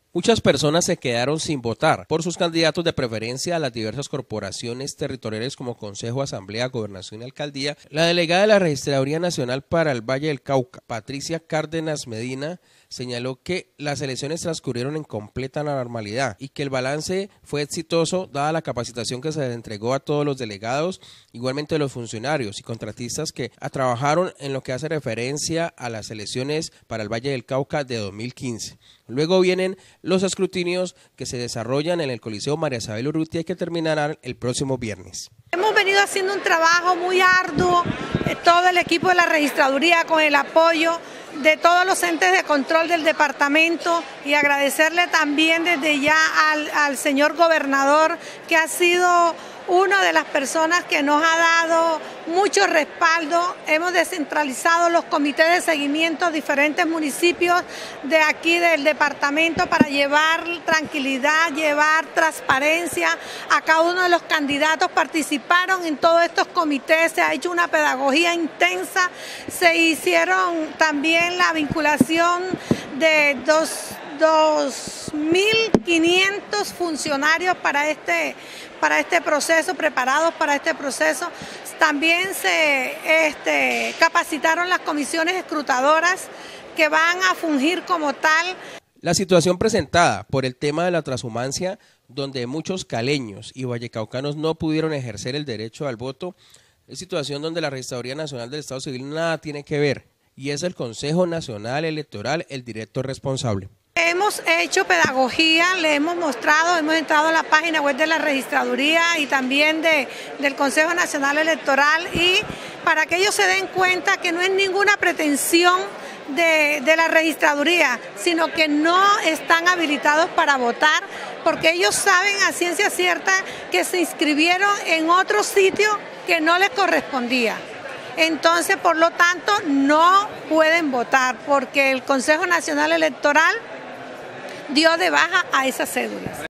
Muchas personas se quedaron sin votar por sus candidatos de preferencia a las diversas corporaciones territoriales como Consejo, Asamblea, Gobernación y Alcaldía. La delegada de la Registraduría Nacional para el Valle del Cauca, Patricia Cárdenas Medina, señaló que las elecciones transcurrieron en completa normalidad y que el balance fue exitoso dada la capacitación que se le entregó a todos los delegados, igualmente los funcionarios y contratistas que trabajaron en lo que hace referencia a las elecciones para el Valle del Cauca de 2015. Luego vienen los escrutinios que se desarrollan en el Coliseo María Isabel Urrutia y que terminarán el próximo viernes. Hemos venido haciendo un trabajo muy arduo, todo el equipo de la registraduría con el apoyo de todos los entes de control del departamento, y agradecerle también desde ya al señor gobernador, que ha sido una de las personas que nos ha dado mucho respaldo. Hemos descentralizado los comités de seguimiento a diferentes municipios de aquí del departamento para llevar tranquilidad, llevar transparencia a cada uno de los candidatos. Participaron en todos estos comités, se ha hecho una pedagogía intensa, se hicieron también la vinculación de 2.500 funcionarios para este proceso, preparados para este proceso. También se capacitaron las comisiones escrutadoras que van a fungir como tal. La situación presentada por el tema de la transhumancia, donde muchos caleños y vallecaucanos no pudieron ejercer el derecho al voto, es situación donde la Registraduría Nacional del Estado Civil nada tiene que ver, y es el Consejo Nacional Electoral el directo responsable. Hemos hecho pedagogía, le hemos mostrado, hemos entrado a la página web de la registraduría y también del Consejo Nacional Electoral, y para que ellos se den cuenta que no es ninguna pretensión de la registraduría, sino que no están habilitados para votar, porque ellos saben a ciencia cierta que se inscribieron en otro sitio que no les correspondía. Entonces, por lo tanto, no pueden votar porque el Consejo Nacional Electoral dio de baja a esas cédulas.